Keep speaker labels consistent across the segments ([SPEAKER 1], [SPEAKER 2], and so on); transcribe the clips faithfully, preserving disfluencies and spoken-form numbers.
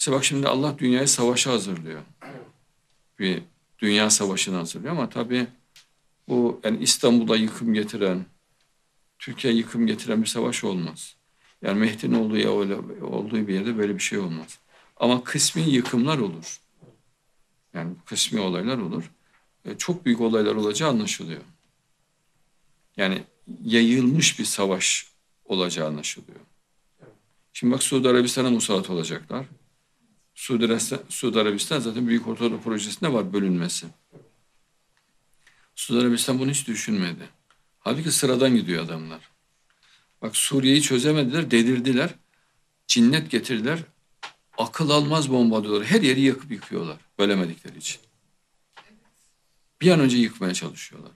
[SPEAKER 1] İşte bak şimdi Allah dünyayı savaşa hazırlıyor. Bir dünya savaşını hazırlıyor ama tabii bu yani İstanbul'da yıkım getiren, Türkiye yıkım getiren bir savaş olmaz. Yani Mehdi'nin olduğu, ya öyle, olduğu bir yerde böyle bir şey olmaz. Ama kısmi yıkımlar olur. Yani kısmi olaylar olur. E, çok büyük olaylar olacağı anlaşılıyor. Yani yayılmış bir savaş olacağı anlaşılıyor. Şimdi bak Suudi Arabistan'a musallat olacaklar. Suudi Arabistan, Suudi Arabistan zaten Büyük Ortadoğu Projesi'nde var bölünmesi. Suudi Arabistan bunu hiç düşünmedi. Halbuki sıradan gidiyor adamlar. Bak Suriye'yi çözemediler, delirdiler. Cinnet getirdiler. Akıl almaz bomba diyorlar. Her yeri yakıp yıkıyorlar. Bölemedikleri için. Bir an önce yıkmaya çalışıyorlar.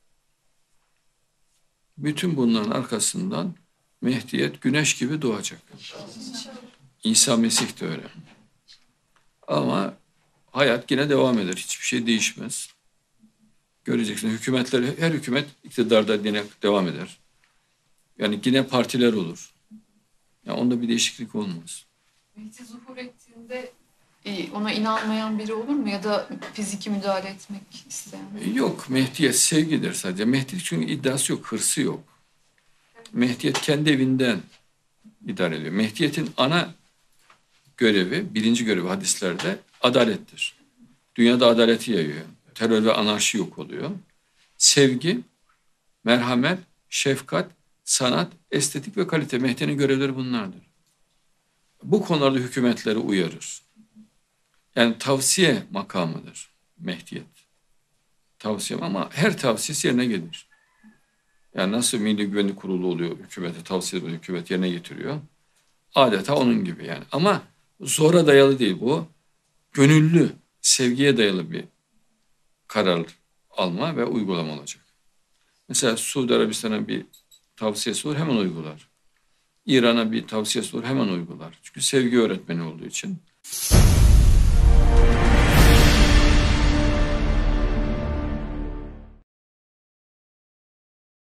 [SPEAKER 1] Bütün bunların arkasından Mehdiyet güneş gibi doğacak. İsa Mesih de öyle. Ama hayat yine devam eder. Hiçbir şey değişmez. Göreceksin hükümetler, her hükümet iktidarda yine devam eder. Yani yine partiler olur. Yani onda bir değişiklik olmaz.
[SPEAKER 2] Mehdi zuhur ettiğinde e, ona inanmayan biri olur mu? Ya da fiziki müdahale etmek isteyen?
[SPEAKER 1] Yok, Mehdiyet sevgidir sadece. Mehdi çünkü iddiası yok, hırsı yok. Mehdiyet kendi evinden idare ediyor. Mehdiyet'in ana görevi, birinci görevi hadislerde adalettir. Dünyada adaleti yayıyor. Terör ve anarşi yok oluyor. Sevgi, merhamet, şefkat, sanat, estetik ve kalite. Mehdi'nin görevleri bunlardır. Bu konularda hükümetleri uyarır. Yani tavsiye makamıdır Mehdiyet. Tavsiye ama her tavsiyesi yerine gelir. Yani nasıl Milli Güvenlik Kurulu oluyor hükümete tavsiye ediyor, hükümet yerine getiriyor. Adeta onun gibi yani. Ama zora dayalı değil bu. Gönüllü, sevgiye dayalı bir karar alma ve uygulama olacak. Mesela Suudi Arabistan'a bir tavsiyesi olur hemen uygular. İran'a bir tavsiyesi olur hemen uygular. Çünkü sevgi öğretmeni olduğu için.